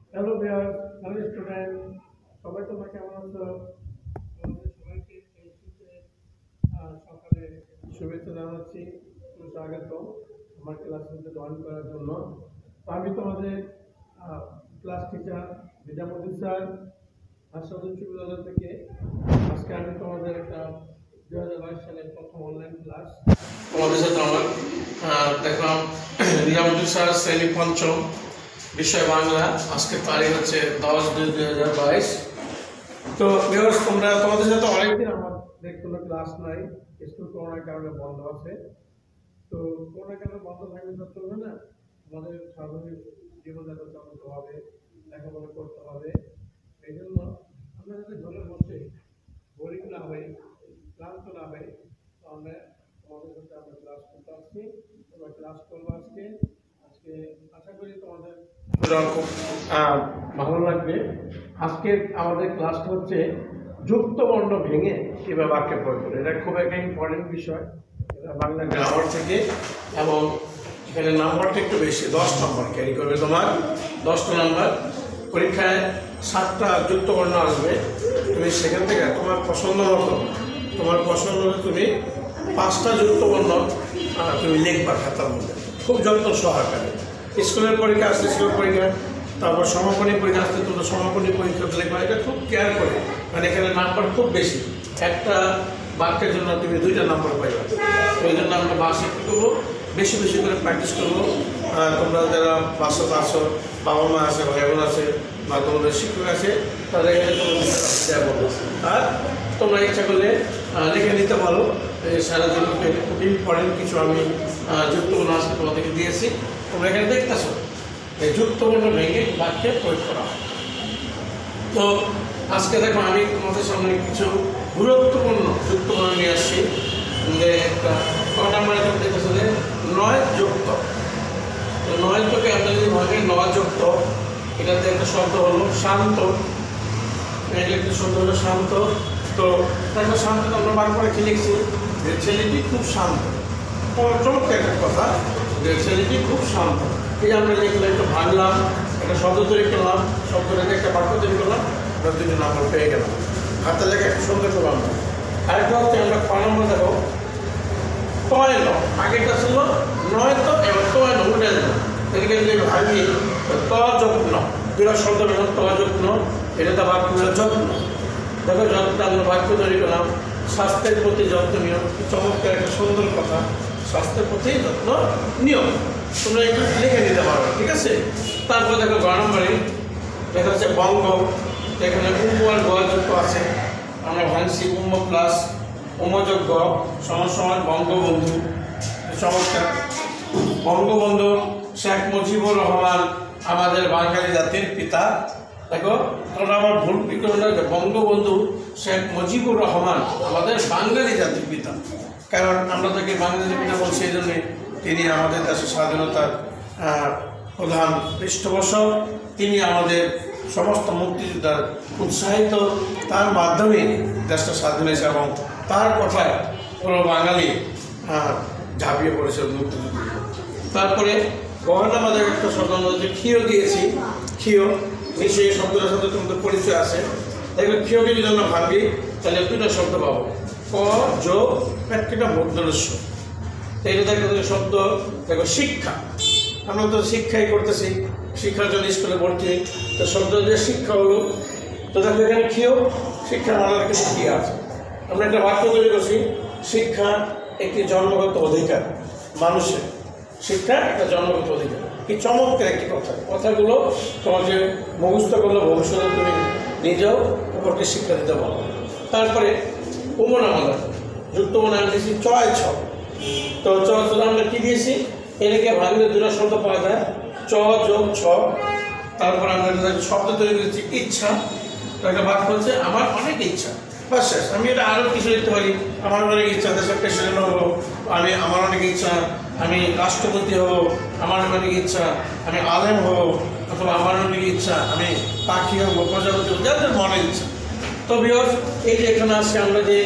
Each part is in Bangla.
হ্যালো ভিউয়ার, হ্যালো স্টুডেন্ট, সবাই তোমরা কেমন আছো? তোমাদের সবাইকে এই শীতের সকালে শুভেচ্ছা জানাচ্ছি, স্বাগত আমার ক্লাসরুমে জয়েন করার জন্য। তো আমি তোমাদের ক্লাস টিচার নিজামুদ্দিন স্যার, হাসপাতাল উচ্চ বিদ্যালয় থেকে। আজকে আমি তোমাদের একটা 2022 সালের প্রথম অনলাইন ক্লাস তোমাদের সাথে আমার দেখলাম। নিজামুদ্দিন স্যার শ্রেণী পঞ্চম, বিষয় বাংলা। আজকে তারিখ হচ্ছে 10-2-2022। তো তোমরা তোমাদের সাথে অনেকদিন আমাদের কোনো ক্লাস নাই, স্কুল করোনার কারণে বন্ধ আছে। তো করোনার কারণে বন্ধ থাকলে তো চলবে না, আমাদের স্বাভাবিক জীবনযাপন চালাতে হবে, লেখাপড়া করতে হবে। এই জন্য আমরা যাতে ঘরে বসে বোরিং না হই, ক্লান্ত না হই, আমরা তোমাদের সাথে আমরা ক্লাস করতে আসছি। তোমরা ক্লাস করবো আজকে। আজকে আশা করি তোমাদের খুব ভালো লাগবে। আজকে আমাদের ক্লাসটা হচ্ছে যুক্ত বর্ণ ভেঙে কিভাবে বাক্যে প্রয়োগ করে। এটা খুব একটা ইম্পর্টেন্ট বিষয়, এটা বাংলা গ্রামার থেকে, এবং এখানে নাম্বারটা একটু বেশি, 10 নম্বর ক্যারি করবে তোমার। 10টা নাম্বার পরীক্ষায় 7টা যুক্ত বর্ণ আসবে। তুমি সেখান থেকে তোমার পছন্দ মতো তুমি 5টা যুক্ত বর্ণ তুমি লিখবা খাতার মধ্যে, খুব যত্ন সহকারে। স্কুলের পরীক্ষা আসতে স্কুলের পরীক্ষা, তারপর সমাপনী পরীক্ষা আসতে তোমরা সমাপনী পরীক্ষা লিখবা। এটা খুব কেয়ার করে, মানে এখানে নাম্বার খুব বেশি, একটা বাক্যের জন্য তুমি 2টা নাম্বার পাইবা। ওই জন্য আমরা বাসে কী করবো, বেশি বেশি করে প্র্যাকটিস করবো। তোমরা যারা বাসাতে আসো, বাবা মা আছে, ভাই বোন আছে, বা তোমাদের শিক্ষক আছে, তাদের এখানে তোমাদের বলবো। আর তোমরা ইচ্ছা করলে লিখে নিতে পারো। সারা জীবনকে খুব ইম্পর্টেন্ট কিছু আমি যুক্তবর্ণ আজকে তোমাদেরকে দিয়েছি। তোমরা এখানে দেখতেছো এই যুক্তবর্ণ ভেঙে বাক্যে প্রয়োগ করা হয়। তো আজকে দেখো আমি তোমাদের সামনে কিছু গুরুত্বপূর্ণ যুক্তবর্ণ নিয়ে আসছি। যে একটা কটা আমরা দেখতেছো যে 9 যুক্ত। তো 9 তোকে আমরা যদি ভাগে 9 যুক্ত, এটাতে একটা শব্দ হলো শান্ত। একটা শব্দ হলো শান্ত। তো দেখো শান্ত আমরা বার করে কি লিখছি, যে ছেলেটি খুব শান্ত। চমৎকার একটা কথা, যে ছেলেটি খুব শান্ত। এই আমরা লিখলাম, একটু ভাঙলাম, একটা শব্দ তৈরি করলাম, শব্দ রেখে একটা বাক্য তৈরি করলাম, আমরা 2টা নাম্বার পেয়ে গেলাম। হাতে লেখা একটা সুন্দর করলাম। আরেকটা হচ্ছে আমরা 5 নম্বর দেখো, তয় ন। আগেরটা ছিল নয় তো, এবার তয় ন উঠে যাবে। এদিকে যদি ভাঙি, ত যত্ন, 2টা শব্দ বেরোল, ত যত্ন, এটাতে বাক্য হলো যত্ন। দেখো যত্ন আমরা বাক্য তৈরি করলাম, স্বাস্থ্যের প্রতি যত্ন নিয়ম। চমৎকার একটা সুন্দর কথা, স্বাস্থ্যের প্রতি যত্ন নিয়ম। তোমরা একটু লিখে নিতে পারো, ঠিক আছে। তারপর দেখো 12 নম্বরে দেখা হচ্ছে বঙ্গ। এখানে উম আর গ যুক্ত আছে, আমরা ভাঙছি উম প্লাস উমযোগ্য সমান সমান বঙ্গবন্ধু। চমৎকার। বঙ্গবন্ধু শেখ মুজিবুর রহমান আমাদের বাঙালি জাতির পিতা। দেখো তোমরা আমার ভুল বিক্রম না, বঙ্গবন্ধু শেখ মুজিবুর রহমান আমাদের বাঙালি জাতির পিতা। কারণ আমরা তাকে বাঙালি জাতির পিতা বলছি এই জন্যে, তিনি আমাদের দেশের স্বাধীনতার প্রধান পৃষ্ঠপোষক। তিনি আমাদের সমস্ত মুক্তিযোদ্ধার উৎসাহিত, তার মাধ্যমে দেশটা স্বাধীন হয়েছে, এবং তার কথায় পুরো বাঙালি ঝাঁপিয়ে পড়েছে মুক্তিযুদ্ধ। তারপরে গহনা আমাদের একটা শব্দ যে ক্ষীয় দিয়েছি, ক্ষীয় নিশ্চয়ই শব্দটার সাথে তোমাদের পরিচয় আছে। দেখবে ক্ষীয়কে যদি আমরা ভাবি, তাহলে 2টা শব্দ পাবো, ক যোগ একটা মধ্যরস্য। এটা দেখো শব্দ, দেখো শিক্ষা। আমরা তো শিক্ষাই করতেছি, শিক্ষার জন্য স্কুলে ভর্তি হই। তো শব্দ যে শিক্ষা হলো, তো দেখো এখানে ক্ষীয়, শিক্ষার মানার কিছু কি আছে। আমরা একটা বাক্য তৈরি করছি, শিক্ষা একটি জন্মগত অধিকার মানুষের। শিক্ষা একটা জন্মগত অধিকার। কি চমৎকার একটি কথা। কথাগুলো তোমাকে মুখস্থ করলে ভবিষ্যতে তুমি নিজেও উপরকে শিক্ষা দিতে পারো। তারপরে উমন আমাদের যুক্ত মনে আমি দিয়েছি চয় ছ। তো চ আমরা কী দিয়েছি, এটাকে ভাঙলে 2টা শব্দ পাওয়া যায়, চ যোগ ছ। তারপর আমরা শব্দ তৈরি করেছি ইচ্ছা। একটা বাক্য হচ্ছে আমার অনেক ইচ্ছা, বাস শেষ। আমি এটা আরও কিছু লিখতে পারি, আমার অনেক ইচ্ছা দেশের প্রেসিডেন্ট হবো, আমার অনেক ইচ্ছা আমি রাষ্ট্রপতি হব, আমার অনেক ইচ্ছা আমি আলেম হব, অথবা আমার অনেক ইচ্ছা আমি পাখি হবো, প্রজাপতি হবো, যাদের মনের ইচ্ছা। তো ভিউয়ার্স, এই যে এখানে আজকে আমরা যে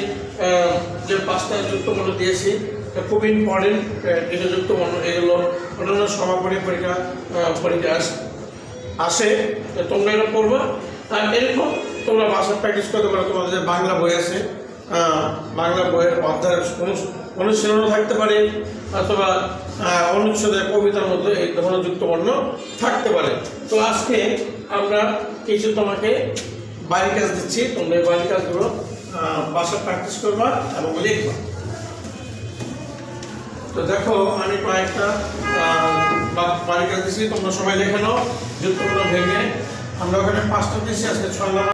5টা যুক্তবর্ণ দিয়েছি, খুব ইম্পর্টেন্ট কিছু যুক্তবর্ণ। এগুলো অন্যান্য সমাপনী পরীক্ষা আসে। আসে তোমরা এটা পড়বা। আর এরকম তোমরা ভাষা প্র্যাকটিস করতে পারো। তোমাদের যে বাংলা বই আছে, বাংলা বইয়ের অধ্যায়ের অনুশীলনও থাকতে পারে, অথবা অনুচ্ছেদের কবিতার মধ্যে এই ধরনের যুক্তবর্ণ থাকতে পারে। তো আজকে আমরা কিছু তোমাকে বাড়ির কাজ দিচ্ছি, তোমরা এই বাড়ির কাজগুলো বাসা প্র্যাকটিস করবা এবং লিখবা। তো দেখো আমি কয়েকটা বাড়ির কাজ দিচ্ছি, তোমরা সবাই লিখে নাও যুক্তবর্ণ ভেঙে। আমরা ওখানে 5টা দিচ্ছি, আজকে 6 নম্বর।